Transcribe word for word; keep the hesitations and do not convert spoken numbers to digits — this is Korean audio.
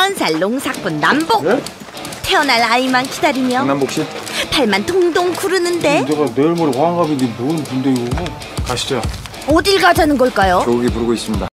스물여섯 살 농사꾼 남복. 네? 태어날 아이만 기다리며 남복 씨? 팔만 동동 구르는데. 내가 내일 모레 환갑인데 뭔 군대 이거? 가시죠. 어딜 가자는 걸까요? 교육이 부르고 있습니다.